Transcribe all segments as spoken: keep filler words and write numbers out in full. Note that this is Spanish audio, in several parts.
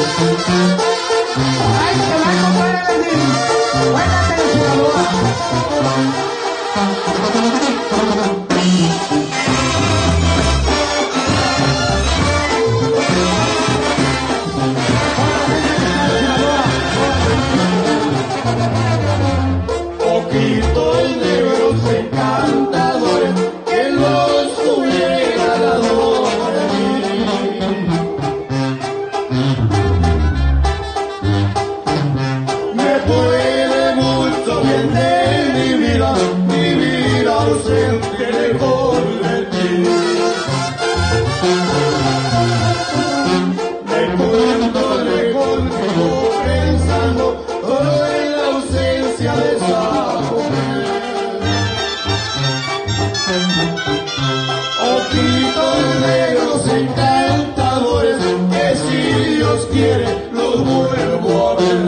Ay, se va a comprar el Edwin. Cuéntate de Sinaloa. Ojitos negros encantadores que los tuviera al lado de mí. Me puede mucho bien de mi vida, vivir ausente lejos de ti. Me encuentro lejos como pensando en la ausencia de esa mujer. Ojitos negros encantadores que si Dios quiere los vuelvo a ver.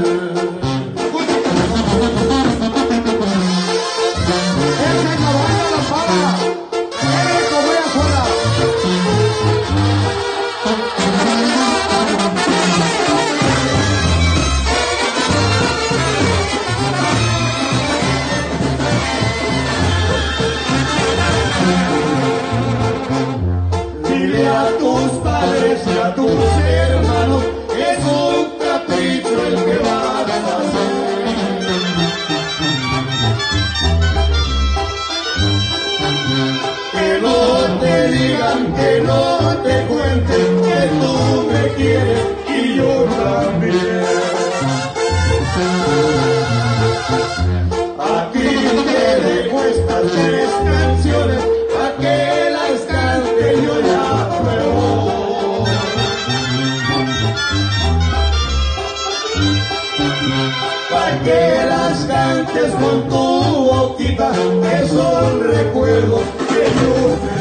Ese caballo la para. Eres como ella sola. Dile a tus padres y a tus hermanos que es un capricho el que van a hacer. Que no te digan, que no te cuenten que tú me quieres y yo también. A ti te dejo estas tres canciones a que las cante yo ya me voy. Pa' que las cantes con tu boquita, que son recuerdos que yo te